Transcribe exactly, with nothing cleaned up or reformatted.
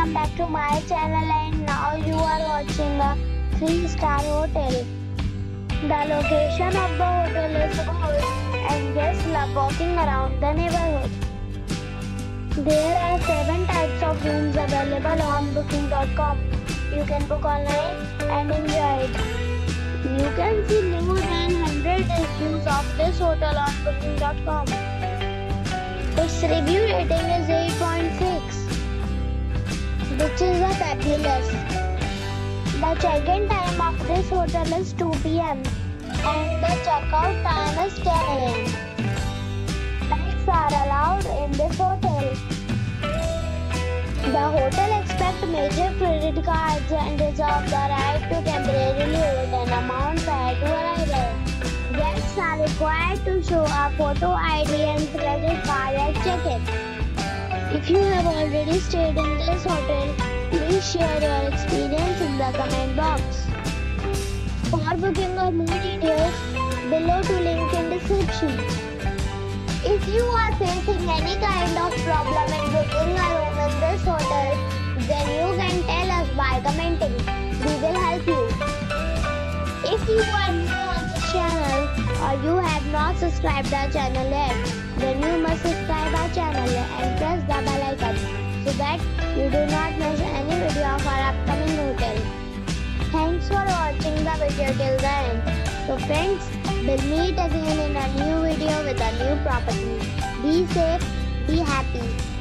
welcome back to my channel, and now you are watching a three star hotel. The location of the hotel is good and guests love walking around the neighborhood. There are seven types of rooms available on booking dot com. You can book online and enjoy it. You can see more than one hundred reviews of this hotel on booking dot com. Its review rating is eight point six, which is a fabulous. The check-in time of this hotel is two p m and the check-out time is ten a m Pets are allowed in this hotel. The hotel accepts major credit cards and reserves the right to temporarily hold an amount prior to arrival. Guests are required to show a photo I D and credit card at check-in. If you have already stayed in this hotel, please share your experience in the comment box. For booking or more details, below to link in description. If you are facing any kind of problem in booking a room in this hotel, then you can tell us by commenting. We will help you. If you are new on this channel or you have not subscribed our channel yet, then you must subscribe our channel and press the bell icon so that you do not miss any video of our upcoming hotel. Thanks for watching the video till the end. So friends, we'll meet again in a new video with a new property. Be safe, be happy.